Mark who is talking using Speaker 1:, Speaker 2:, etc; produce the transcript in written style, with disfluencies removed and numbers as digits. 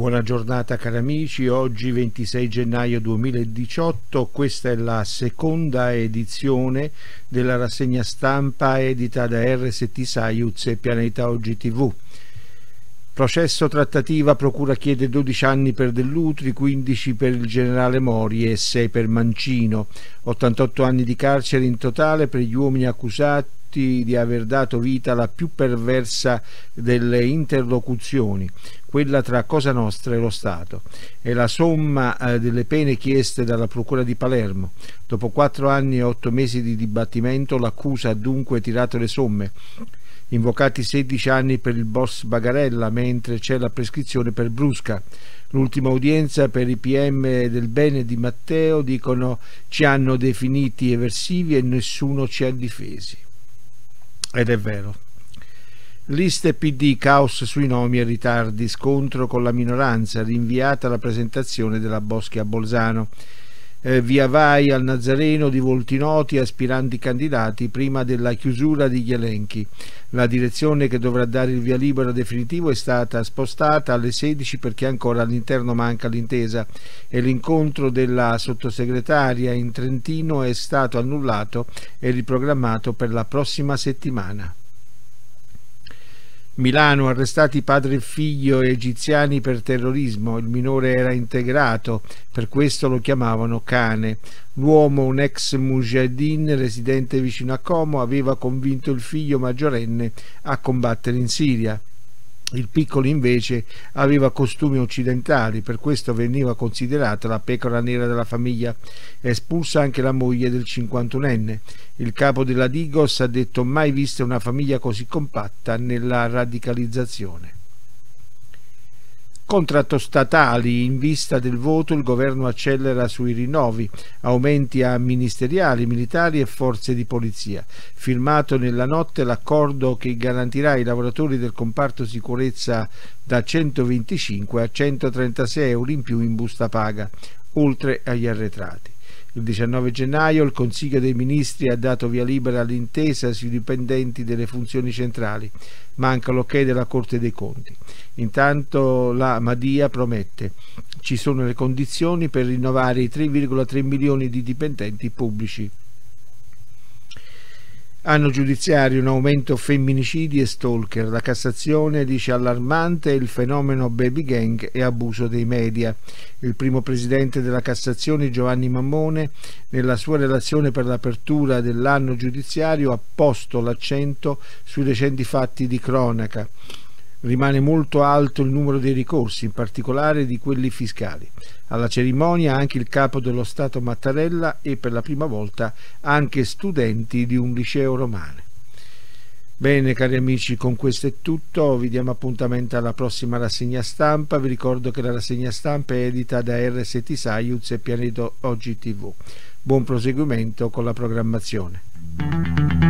Speaker 1: Buona giornata cari amici, oggi 26 gennaio 2018, questa è la seconda edizione della rassegna stampa edita da RST Saiuz e Pianeta Oggi TV. Processo trattativa, procura chiede 12 anni per Dell'Utri, 15 per il generale Mori e 6 per Mancino, 88 anni di carcere in totale per gli uomini accusati di aver dato vita alla più perversa delle interlocuzioni, quella tra Cosa Nostra e lo Stato. È la somma delle pene chieste dalla Procura di Palermo. Dopo 4 anni e 8 mesi di dibattimento, l'accusa ha dunque tirato le somme. Invocati 16 anni per il boss Bagarella, mentre c'è la prescrizione per Brusca. L'ultima udienza per i PM del bene di Matteo, dicono ci hanno definiti eversivi e nessuno ci ha difesi. Ed è vero. Liste PD, caos sui nomi e ritardi, scontro con la minoranza, rinviata la presentazione della Boschi a Bolzano. Via vai al Nazareno di volti noti, aspiranti candidati prima della chiusura degli elenchi. La direzione che dovrà dare il via libera definitivo è stata spostata alle 16 perché ancora all'interno manca l'intesa e l'incontro della sottosegretaria in Trentino è stato annullato e riprogrammato per la prossima settimana. Milano, arrestati padre e figlio egiziani per terrorismo, il minore era integrato, per questo lo chiamavano cane. L'uomo, un ex mujahideen residente vicino a Como, aveva convinto il figlio maggiorenne a combattere in Siria. Il piccolo invece aveva costumi occidentali, per questo veniva considerata la pecora nera della famiglia. Espulsa anche la moglie del 51enne. Il capo della Digos ha detto mai vista una famiglia così compatta nella radicalizzazione. Contratto statali, in vista del voto il governo accelera sui rinnovi, aumenti a ministeriali, militari e forze di polizia. Firmato nella notte l'accordo che garantirà ai lavoratori del comparto sicurezza da 125 a 136 euro in più in busta paga, oltre agli arretrati. Il 19 gennaio il Consiglio dei Ministri ha dato via libera all'intesa sui dipendenti delle funzioni centrali. Manca l'ok della Corte dei Conti. Intanto la Madia promette: ci sono le condizioni per rinnovare i 3,3 milioni di dipendenti pubblici. Anno giudiziario, un aumento femminicidi e stalker. La Cassazione dice allarmante il fenomeno baby gang e abuso dei media. Il primo presidente della Cassazione, Giovanni Mammone, nella sua relazione per l'apertura dell'anno giudiziario ha posto l'accento sui recenti fatti di cronaca. Rimane molto alto il numero dei ricorsi, in particolare di quelli fiscali. Alla cerimonia anche il capo dello Stato Mattarella e per la prima volta anche studenti di un liceo romano. Bene cari amici, con questo è tutto, vi diamo appuntamento alla prossima rassegna stampa. Vi ricordo che la rassegna stampa è edita da RST Saiuz e Pianeta Oggi TV. Buon proseguimento con la programmazione.